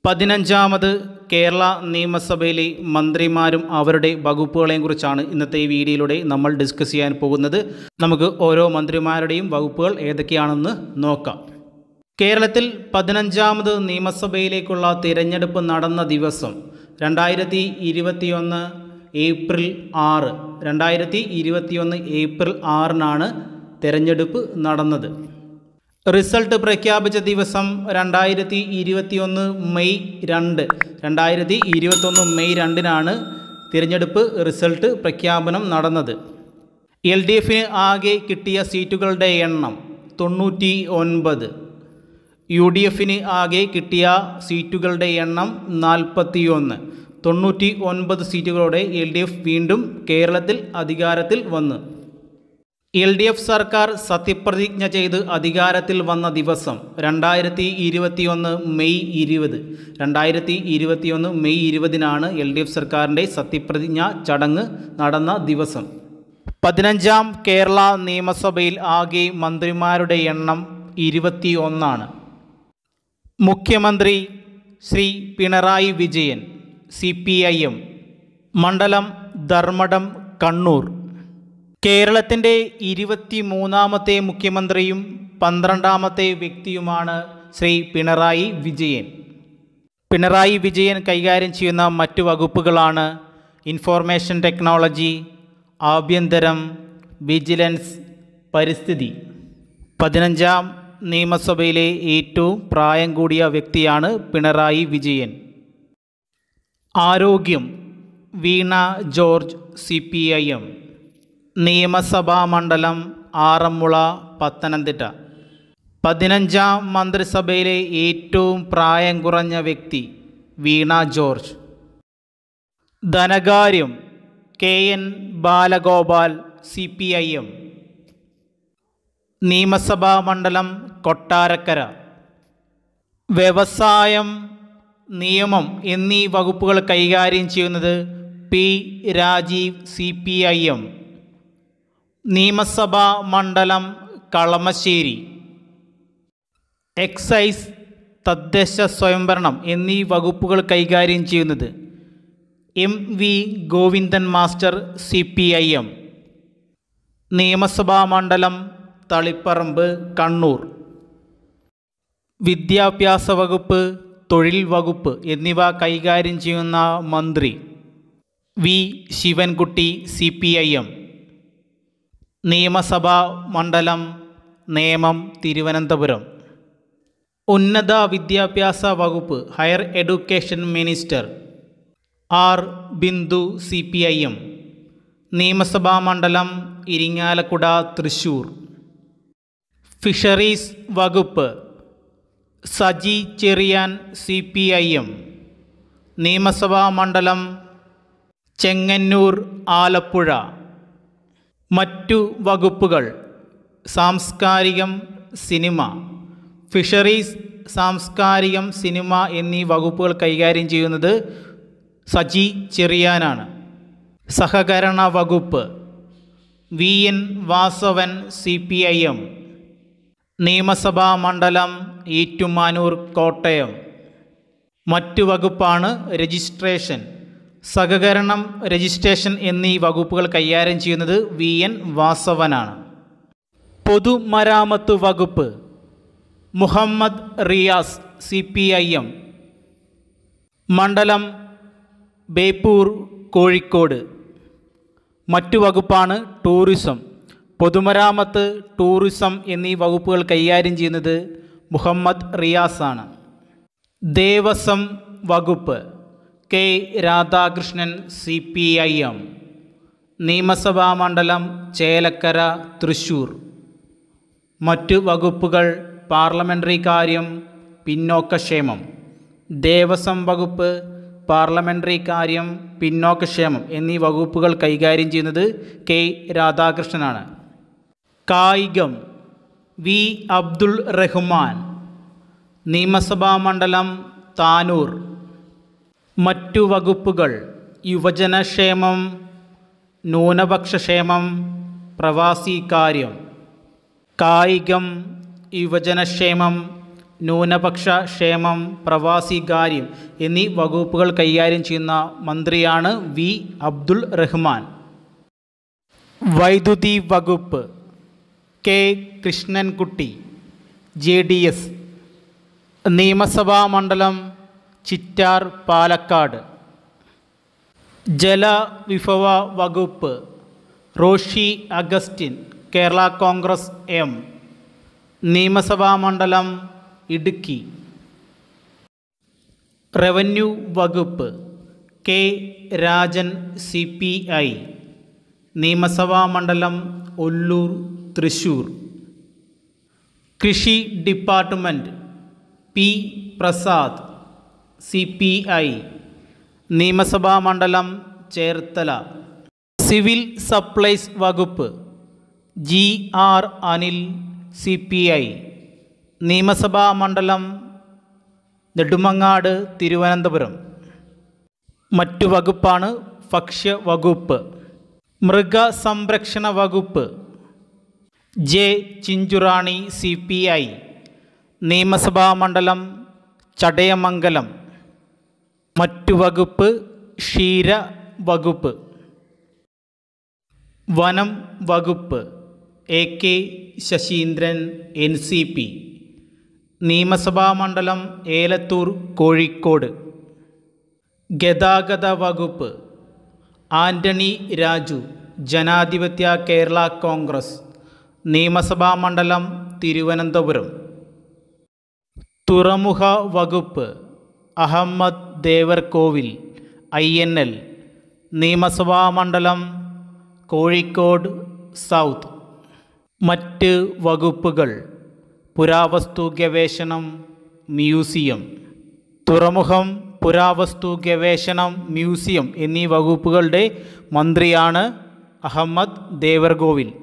15ാമത് കേരള നിയമസഭയിലെ മന്ത്രിമാരും അവരുടെ വകുപ്പുകളെയും കുറിച്ചാണ് ഇന്നത്തെ ഈ വീഡിയോയിലൂടെ നമ്മൾ ഡിസ്കസ് ചെയ്യാൻ പോകുന്നത്. നമുക്ക് ഓരോ മന്ത്രിമാരുടെയും വകുപ്പുകൾ ഏതൊക്കെയാണെന്ന് നോക്കാം. കേരളത്തിൽ 15ാമത് നിയമസഭയിലേക്കുള്ള തിരഞ്ഞെടുപ്പ് നടന്ന ദിവസം 2021 ഏപ്രിൽ 6. 2021 ഏപ്രിൽ 6-നാണ് തിരഞ്ഞെടുപ്പ് നടന്നത്. റിസൾട്ട് പ്രഖ്യാപിച്ച ദിവസം 2021 മെയ് 2. 2021 മെയ് 2-നാണ് തിരഞ്ഞെടുപ്പ് റിസൾട്ട് പ്രഖ്യാപനം നടന്നത്. LDFന് ആകെ കിട്ടിയ സീറ്റുകളുടെ എണ്ണം 99. UDFന് ആകെ കിട്ടിയ സീറ്റുകളുടെ എണ്ണം 41. 99 സീറ്റുകളോടെ LDF വീണ്ടും കേരളത്തിൽ അധികാരത്തിൽ വന്നു. LDF സർക്കാർ സത്യപ്രതിജ്ഞ ചെയ്ത് അധികാരത്തിൽ വന്ന ദിവസം 2021 മെയ് 20. 2021 മെയ് 20-നാണ് LDF സർക്കാരിൻ്റെ സത്യപ്രതിജ്ഞ ചടങ്ങ് നടന്ന ദിവസം. 15ാം കേരള നിയമസഭയിൽ ആകെ മന്ത്രിമാരുടെ എണ്ണം 21. മുഖ്യമന്ത്രി ശ്രീ പിണറായി വിജയൻ, CPIM, മണ്ഡലം ധർമ്മടം, കണ്ണൂർ. കേരളത്തിൻ്റെ 23ാമത്തെ മുഖ്യമന്ത്രിയും 12ാമത്തെ വ്യക്തിയുമാണ് ശ്രീ പിണറായി വിജയൻ. പിണറായി വിജയൻ കൈകാര്യം ചെയ്യുന്ന മറ്റു വകുപ്പുകളാണ് ഇൻഫോർമേഷൻ ടെക്നോളജി, ആഭ്യന്തരം, വിജിലൻസ്, പരിസ്ഥിതി. 15ാം നിയമസഭയിലെ ഏറ്റവും പ്രായം കൂടിയ വ്യക്തിയാണ് പിണറായി വിജയൻ. ആരോഗ്യം വീണ ജോർജ്, CPIM, നിയമസഭാ മണ്ഡലം ആറന്മുള, പത്തനംതിട്ട. 15ാം മന്ത്രിസഭയിലെ ഏറ്റവും പ്രായം കുറഞ്ഞ വ്യക്തി വീണ ജോർജ്. ധനകാര്യം KN ബാലഗോപാൽ, CPIM, നിയമസഭാ മണ്ഡലം കൊട്ടാരക്കര. വ്യവസായം, നിയമം എന്നീ വകുപ്പുകൾ കൈകാര്യം ചെയ്യുന്നത് P രാജീവ്, CPIM, നിയമസഭാ മണ്ഡലം കളമശ്ശേരി. എക്സൈസ്, തദ്ദേശ സ്വയംഭരണം എന്നീ വകുപ്പുകൾ കൈകാര്യം ചെയ്യുന്നത് MV ഗോവിന്ദൻ മാസ്റ്റർ, CPIM, നിയമസഭാ മണ്ഡലം തളിപ്പറമ്പ്, കണ്ണൂർ. വിദ്യാഭ്യാസ വകുപ്പ്, തൊഴിൽ വകുപ്പ് എന്നിവ കൈകാര്യം ചെയ്യുന്ന മന്ത്രി V ശിവൻകുട്ടി, CPIM, നിയമസഭാ മണ്ഡലം നേമം, തിരുവനന്തപുരം. ഉന്നത വിദ്യാഭ്യാസ വകുപ്പ്, higher education minister R Bindu, CPIM, നിയമസഭാ മണ്ഡലം ഇരിങ്ങാലക്കുട, തൃശ്ശൂർ. ഫിഷറീസ് വകുപ്പ് സജി ചെറിയാൻ, CPIM, നിയമസഭാ മണ്ഡലം ചെങ്ങന്നൂർ, ആലപ്പുഴ. മറ്റു വകുപ്പുകൾ സാംസ്കാരികം, സിനിമ. ഫിഷറീസ്, സാംസ്കാരികം, സിനിമ എന്നീ വകുപ്പുകൾ കൈകാര്യം ചെയ്യുന്നത് സജി ചെറിയാനാണ്. സഹകരണ വകുപ്പ് VN വാസവൻ, CPIM, നിയമസഭാ മണ്ഡലം ഏറ്റുമാനൂർ, കോട്ടയം. മറ്റു വകുപ്പാണ് രജിസ്ട്രേഷൻ, സഹകരണം, രജിസ്ട്രേഷൻ എന്നീ വകുപ്പുകൾ കൈകാര്യം ചെയ്യുന്നത് VN വാസവനാണ്. പൊതുമരാമത്ത് വകുപ്പ് മുഹമ്മദ് റിയാസ്, CPIM, മണ്ഡലം ബേപ്പൂർ, കോഴിക്കോട്. മറ്റു വകുപ്പാണ് ടൂറിസം. പൊതുമരാമത്ത്, ടൂറിസം എന്നീ വകുപ്പുകൾ കൈകാര്യം ചെയ്യുന്നത് മുഹമ്മദ് റിയാസാണ്. ദേവസ്വം വകുപ്പ് K രാധാകൃഷ്ണൻ, CPIM, നിയമസഭാ മണ്ഡലം ചേലക്കര, തൃശ്ശൂർ. മറ്റു വകുപ്പുകൾ പാർലമെൻ്ററി കാര്യം, പിന്നോക്കക്ഷേമം. ദേവസ്വം വകുപ്പ്, പാർലമെൻ്ററി കാര്യം, പിന്നോക്കക്ഷേമം എന്നീ വകുപ്പുകൾ കൈകാര്യം ചെയ്യുന്നത് K രാധാകൃഷ്ണനാണ്. കായികം V അബ്ദുൾ റഹ്മാൻ, നിയമസഭാ മണ്ഡലം താനൂർ. മറ്റു വകുപ്പുകൾ യുവജനക്ഷേമം, ന്യൂനപക്ഷക്ഷേമം, പ്രവാസി കാര്യം. കായികം, യുവജനക്ഷേമം, ന്യൂനപക്ഷ ക്ഷേമം, പ്രവാസി കാര്യം എന്നീ വകുപ്പുകൾ കൈകാര്യം ചെയ്യുന്ന മന്ത്രിയാണ് വി അബ്ദുൾ റഹ്മാൻ. വൈദ്യുതി വകുപ്പ് കെ കൃഷ്ണൻകുട്ടി, JDS. നിയമസഭാ മണ്ഡലം ചിറ്റാർ, പാലക്കാട്. ജലവിഭവ വകുപ്പ് Roshi Augustine, Kerala Congress M. നിയമസഭാ മണ്ഡലം ഇടുക്കി. റവന്യൂ വകുപ്പ് കെ രാജൻ, CPI. നിയമസഭാ മണ്ഡലം ഒല്ലൂർ, തൃശ്ശൂർ. കൃഷി ഡിപ്പാർട്ട്മെൻറ്റ് P പ്രസാദ്, CPI. നിയമസഭാ മണ്ഡലം ചേർത്തല. സിവിൽ സപ്ലൈസ് വകുപ്പ് GR അനിൽ, CPI. നിയമസഭാ മണ്ഡലം നെടുമങ്ങാട്, തിരുവനന്തപുരം. മറ്റു വകുപ്പാണ് ഭക്ഷ്യ വകുപ്പ്. മൃഗസംരക്ഷണ വകുപ്പ് J ചിഞ്ചുറാണി, CPI. നിയമസഭാ മണ്ഡലം ചടയമംഗലം. മറ്റു വകുപ്പ് ക്ഷീര വകുപ്പ്. വനം വകുപ്പ് AK ശശീന്ദ്രൻ, NCP. നിയമസഭാ മണ്ഡലം ഏലത്തൂർ, കോഴിക്കോട്. ഗതാഗത വകുപ്പ് ആൻ്റണി രാജു, ജനാധിപത്യ കേരള കോൺഗ്രസ്. നിയമസഭാ മണ്ഡലം തിരുവനന്തപുരം. തുറമുഖ വകുപ്പ് അഹമ്മദ് ദേവർകോവിൽ, INL. നിയമസഭാ മണ്ഡലം കോഴിക്കോട് സൗത്ത്. മറ്റ് വകുപ്പുകൾ പുരാവസ്തു ഗവേഷണം, മ്യൂസിയം. തുറമുഖം, പുരാവസ്തു ഗവേഷണം, മ്യൂസിയം എന്നീ വകുപ്പുകളുടെ മന്ത്രിയാണ് അഹമ്മദ് ദേവർകോവിൽ.